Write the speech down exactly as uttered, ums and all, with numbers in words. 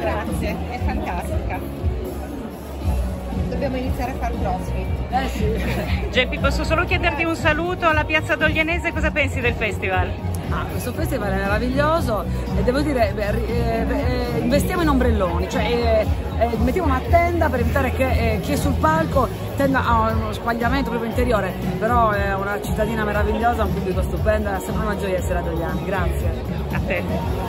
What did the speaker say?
grazie, è fantastica. Dobbiamo iniziare a fare crossfit. Eh sì. Geppi, posso solo chiederti un saluto alla Piazza Doglianese, cosa pensi del festival? Ah, questo festival è meraviglioso e devo dire, beh, eh, eh, investiamo in ombrelloni, cioè eh, eh, mettiamo una tenda per evitare che eh, chi è sul palco tenda a uno spagliamento proprio interiore, però è una cittadina meravigliosa, un pubblico stupendo, è sempre una gioia essere a Dogliani, grazie. A te.